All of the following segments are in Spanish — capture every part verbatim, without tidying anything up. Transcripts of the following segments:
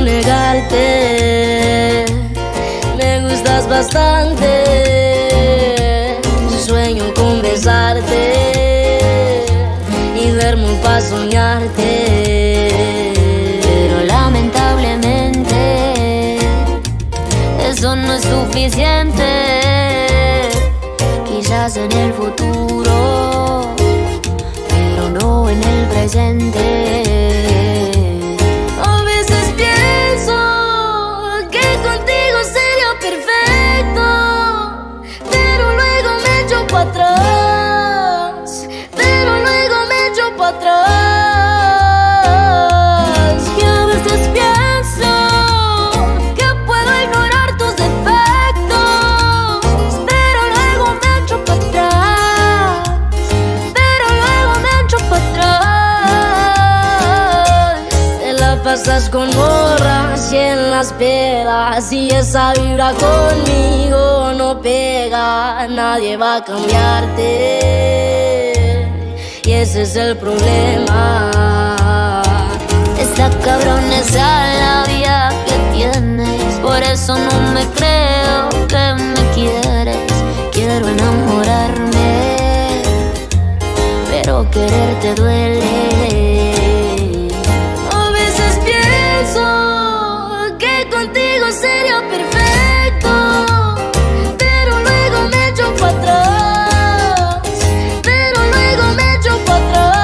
negarte. Me gustas bastante, sueño con besarte y duermo pa' soñarte. Pero lamentablemente eso no es suficiente. Quizás en el futuro, pero no en el presente. A veces pienso que contigo sería perfecto, pero luego me echo para atrás, pero luego me echo para atrás. Y a veces pienso que puedo ignorar tus defectos, pero luego me echo para atrás, pero luego me echo para atrás. Te la pasas con morras y en las pedas, y esa vibra conmigo no pega. Nadie va a cambiarte y ese es el problema. Está cabrón esa labia que tienes, por eso no me creo que me quieres. Quiero enamorarme, pero quererte duele. A veces pienso que contigo sería perfecto, pero luego me echo para atrás, pero luego me echo para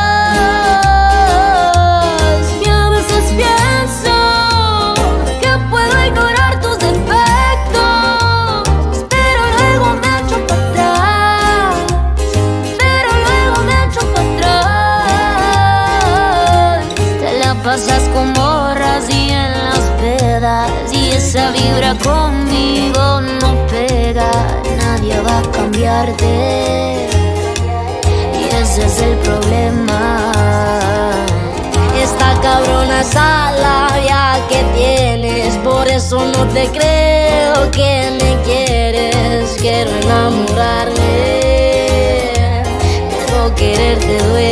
atrás. Y a veces pienso que puedo ignorar tus defectos, pero luego me echo para atrás, pero luego me echo para atrás. Te la pasas con morras y en las pedas, y esa vibra conmigo no pega. Nadie va a cambiarte y ese es el problema. Está cabrona esa labia que tienes, por eso no te creo que me quieres. Quiero enamorarme, pero quererte duele.